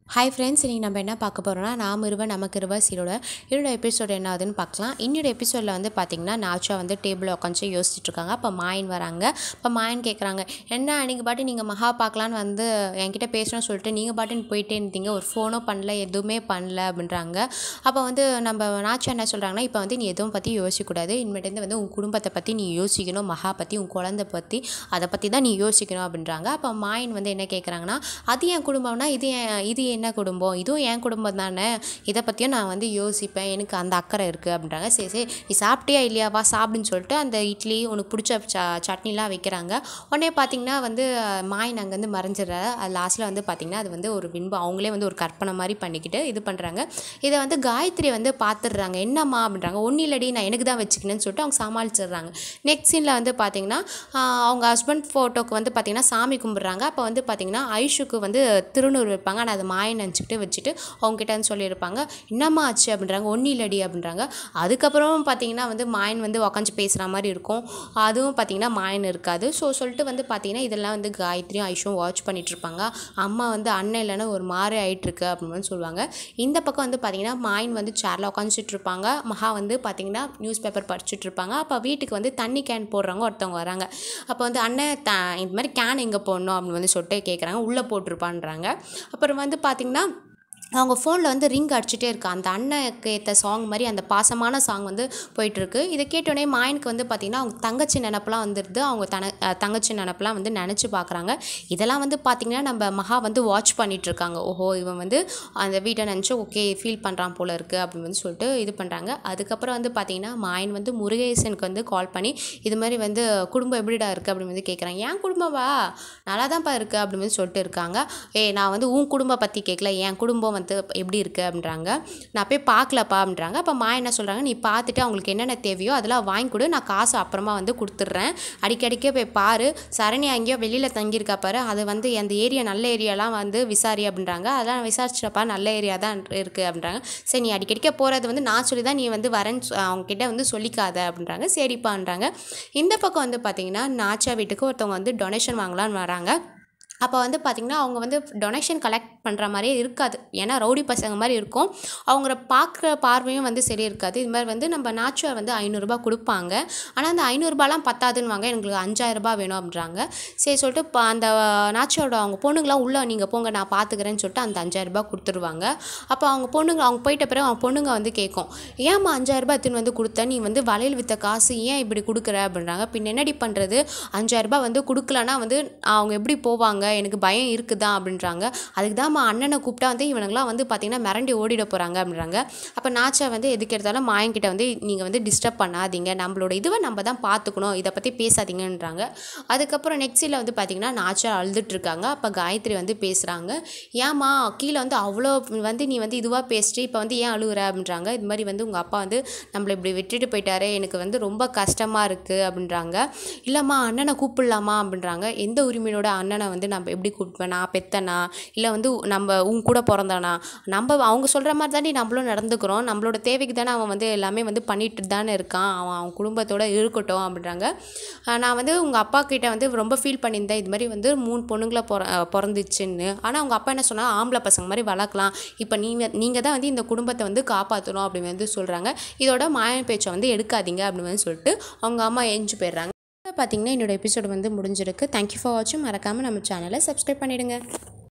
Hi friends, இன்னைக்கு நம்ம என்ன பார்க்க போறோம்னா நாம் இருவர் நமக்கு இருவர் சீரோட இதோட எபிசோட் என்ன ஆகுதுன்னு பார்க்கலாம். இன்னொரு எபிசோடில் வந்து பார்த்தீங்கன்னா நாச்சா வந்து டேபிளில் உட்காந்து யோசிச்சுட்டு இருக்காங்க. அப்போ மாயன் வராங்க. அப்போ மாயன் கேட்குறாங்க, என்ன அன்றைக்கி பாட்டு நீங்கள் மகா பார்க்கலான்னு வந்து என்கிட்ட பேசணும்னு சொல்லிட்டு நீங்கள் பாட்டுன்னு போயிட்டே இருந்தீங்க, ஒரு ஃபோனோ பண்ணல, எதுவுமே பண்ணல அப்படின்றாங்க. அப்போ வந்து நம்ம நாச்சா என்ன சொல்கிறாங்கன்னா, இப்போ வந்து நீ எதுவும் பற்றி யோசிக்கக்கூடாது, இனிமேட்டு வந்து உன் குடும்பத்தை பற்றி நீ யோசிக்கணும், மகா பற்றி உன் குழந்தை பற்றி அதை பற்றி தான் நீ யோசிக்கணும் அப்படின்றாங்க. அப்போ மாயன் வந்து என்ன கேட்குறாங்கன்னா, அது என் குடும்பம்னா இது என்ன குடும்பம், இதுவும் என் குடும்பம் தானே, இதை பற்றியும் நான் வந்து யோசிப்பேன், எனக்கு அந்த அக்கறை இருக்குது அப்படின்றாங்க. சரி சரி நீ சாப்பிட்டியா இல்லையா, வா சாப்பிடுன்னு சொல்லிட்டு அந்த இட்லி உனக்கு பிடிச்ச சட்னிலாம் வைக்கிறாங்க. உடனே பார்த்தீங்கன்னா வந்து மாயன் அங்கேருந்து மறைஞ்சிடறாரு. அது லாஸ்ட்டில் வந்து பார்த்திங்கன்னா அது வந்து ஒரு பின்பம், அவங்களே வந்து ஒரு கற்பனை மாதிரி பண்ணிக்கிட்டு இது பண்ணுறாங்க. இதை வந்து காயத்ரி வந்து பார்த்துடுறாங்க. என்னம்மா அப்படின்றாங்க. ஒன்றும் இல்லடி, நான் எனக்கு தான் வச்சுக்கினேன்னு சொல்லிட்டு அவங்க சமாளிச்சிடுறாங்க. நெக்ஸ்ட் சீனில் வந்து பார்த்திங்கன்னா அவங்க ஹஸ்பண்ட் ஃபோட்டோக்கு வந்து பார்த்திங்கன்னா சாமி கும்பிட்றாங்க. அப்போ வந்து பார்த்திங்கன்னா ஐஷுக்கு வந்து திருநூறு வைப்பாங்க. ஆனால் அது மாயன் நினச்சிக்கிட்டு வச்சுட்டு அவங்ககிட்ட வந்து சொல்லியிருப்பாங்க. என்னம்மா ஆச்சு அப்படின்றாங்க. ஒன்றும் இல்லடி அப்படின்றாங்க. அதுக்கப்புறம் பார்த்திங்கன்னா வந்து மாயன் வந்து உக்காந்து பேசுகிற மாதிரி இருக்கும். அதுவும் பார்த்திங்கன்னா மாயன் இருக்காது. சொல்லிட்டு வந்து பார்த்திங்கன்னா இதெல்லாம் வந்து காயத்ரியும் ஐஷும் வாட்ச் பண்ணிகிட்ருப்பாங்க. அம்மா வந்து அண்ணன் இல்லைன்னா ஒரு மாதிரி ஆகிட்டுருக்கு அப்படின்னு சொல்லுவாங்க. இந்த பக்கம் வந்து பார்த்திங்கன்னா மாயன் வந்து சேரில் உட்காந்துட்டு இருப்பாங்க. மகா வந்து பார்த்திங்கன்னா நியூஸ் பேப்பர் படிச்சுட்டு இருப்பாங்க. அப்போ வீட்டுக்கு வந்து தண்ணி கேன் போடுறவங்க ஒருத்தவங்க வராங்க. அப்போ வந்து அண்ணன் இந்த மாதிரி கேன் எங்கே போடணும் அப்படின்னு வந்து சொல்லிட்டு கேட்குறாங்க. உள்ளே போட்டிருப்பான்றாங்க. அப்புறம் வந்து பார்த்திங்கன்னா அவங்க ஃபோனில் வந்து ரிங் அடிச்சுட்டே இருக்கா. அந்த அண்ணனுக்கு ஏற்ற சாங் மாதிரி அந்த பாசமான சாங் வந்து போயிட்டுருக்கு. இதை கேட்டோடனே மாயனுக்கு வந்து பார்த்திங்கன்னா அவங்க தங்கச்சி நினப்பெலாம் வந்துடுது. அவங்க தங்கச்சி நினப்பெலாம் வந்து நினச்சி பார்க்குறாங்க. இதெல்லாம் வந்து பார்த்திங்கன்னா நம்ம மகா வந்து வாட்ச் பண்ணிகிட்ருக்காங்க. ஓஹோ, இவன் வந்து அந்த வீட்டை நினச்சி ஓகே ஃபீல் பண்ணுறான் போல இருக்குது அப்படின்னு வந்து சொல்லிட்டு இது பண்ணுறாங்க. அதுக்கப்புறம் வந்து பார்த்திங்கன்னா மாயன் வந்து முருகேசனுக்கு வந்து கால் பண்ணி இது மாதிரி வந்து குடும்பம் எப்படிடா இருக்குது அப்படின்னு வந்து கேட்குறாங்க. என் குடும்பமா நல்லா தான்ப்பா இருக்குது அப்படின்னு வந்து சொல்லிட்டு இருக்காங்க. நான் வந்து உன் குடும்பம் பற்றி கேட்கல, என் குடும்பம் வந்து எப்படி இருக்குது அப்படின்றாங்க. நான் போய் பார்க்கலப்பா அப்படின்றாங்க. அப்போ மா என்ன சொல்கிறாங்க, நீ பார்த்துட்டு அவங்களுக்கு என்னென்ன தேவையோ அதெல்லாம் வாங்கி கொடு, நான் காசு அப்புறமா வந்து கொடுத்துட்றேன், அடிக்கடிக்கே போய் பாரு, சரண்யா எங்கேயோ வெளியில் தங்கியிருக்கா பாரு, அது வந்து அந்த ஏரியா நல்ல ஏரியாலாம் வந்து விசாரி அப்படின்றாங்க. அதெல்லாம் விசாரிச்சப்பா நல்ல ஏரியா தான் இருக்குது அப்படின்றாங்க. சரி நீ அடிக்கடிக்க போகிறது வந்து நான் சொல்லி தான் நீ வந்து வரேன்னு அவங்ககிட்ட வந்து சொல்லிக்காத அப்படின்றாங்க. சரிப்பான்றாங்க. இந்த பக்கம் வந்து பார்த்திங்கன்னா நாச்சா வீட்டுக்கு ஒருத்தவங்க வந்து டொனேஷன் வாங்கலான்னு வராங்க. அப்போ வந்து பார்த்திங்கன்னா அவங்க வந்து டொனேஷன் கலெக்ட் பண்ணுற மாதிரியே இருக்காது. ஏன்னா ரவுடி பசங்க மாதிரி இருக்கும். அவங்கள பார்க்குற பார்வையும் வந்து சரி இருக்காது. இது மாதிரி வந்து நம்ம நாச்சா வந்து 500 கொடுப்பாங்க. ஆனால் அந்த 500 பத்தாதுன்னு எங்களுக்கு 5000 வேணும் அப்படின்றாங்க. சரி சொல்லிட்டு அந்த நாச்சாவோட அவங்க பொண்ணுங்களாம் உள்ளே நீங்கள் போங்க நான் பார்த்துக்கிறேன்னு சொல்லிட்டு அந்த 5000 கொடுத்துருவாங்க. அப்போ அவங்க போயிட்ட பிறகு அவங்க பொண்ணுங்க வந்து கேட்கும், ஏம்மா 5000 எடுத்துன்னு வந்து கொடுத்த, நீ வந்து வளையல் விற்ற காசு ஏன் இப்படி கொடுக்குற அப்படின்றாங்க. பின் என்னடி பண்ணுறது, 5000 வந்து கொடுக்கலன்னா வந்து அவங்க எப்படி போவாங்க, எனக்கு பயம் இருக்குதா அப்படின்றாங்க. அதுக்கு தான் அண்ணனை கூப்பிட்டா வந்து இவனுங்களாம் வந்து பார்த்திங்கன்னா மிரண்டி ஓடிட போகிறாங்க அப்படின்றாங்க. அப்போ நாச்சா வந்து எதுக்கு எடுத்தாலும் மாயன்கிட்ட வந்து நீங்கள் வந்து டிஸ்டர்ப் பண்ணாதீங்க, நம்மளோட இதுவை நம்ம தான் பார்த்துக்கணும், இதை பற்றி பேசாதீங்கன்றாங்க. அதுக்கப்புறம் நெக்ஸ்ட்டில் வந்து பார்த்திங்கன்னா நாச்சா அழுதுட்டுருக்காங்க. அப்போ காயத்ரி வந்து பேசுகிறாங்க. ஏம்மா கீழே வந்து அவ்வளோ வந்து நீ வந்து இதுவாக பேசிட்டு இப்போ வந்து ஏன் அழுகுற அப்படின்றாங்க. இது மாதிரி வந்து உங்கள் அப்பா வந்து நம்மளை இப்படி விட்டுட்டு போயிட்டாரே, எனக்கு வந்து ரொம்ப கஷ்டமாக இருக்குது அப்படின்றாங்க. இல்லைம்மா அண்ணனை கூப்பிடலாமா அப்படின்றாங்க. எந்த உரிமையோட அண்ணனை வந்து நம்ம எப்படி கூப்பிடுவேன், நான் பெத்தனா இல்லை வந்து நம்ம உன் கூட பிறந்தானா, நம்ம அவங்க சொல்கிற மாதிரி தானே நம்மளும் நடந்துக்கிறோம், நம்மளோட தேவைக்கு தானே அவன் வந்து எல்லாமே வந்து பண்ணிட்டு தானே இருக்கான், அவன் குடும்பத்தோடு இருக்கட்டும் அப்படின்றாங்க. நான் வந்து உங்கள் அப்பா கிட்டே வந்து ரொம்ப ஃபீல் பண்ணியிருந்தேன், இது மாதிரி வந்து 3 பொண்ணுங்களை பிறந்துச்சுன்னு. ஆனால் அவங்க அப்பா என்ன சொன்னால் ஆம்பளை பசங்க மாதிரி வளர்க்கலாம், இப்போ நீங்கள் தான் வந்து இந்த குடும்பத்தை வந்து காப்பாற்றணும் அப்படின்னு வந்து சொல்கிறாங்க. இதோட மாயன் பேச்சை வந்து எடுக்காதீங்க அப்படின்னு வந்து சொல்லிட்டு அவங்க அம்மா எஞ்சி போயிடுறாங்க. பார்த்திங்கன்னா என்னோடய எபிசோடு வந்து முடிஞ்சிருக்கு. தேங்க்யூ ஃபார் வாட்சிங். மறக்காமல் நம்ம சேனலை சப்ஸ்கிரைப் பண்ணிவிடுங்க.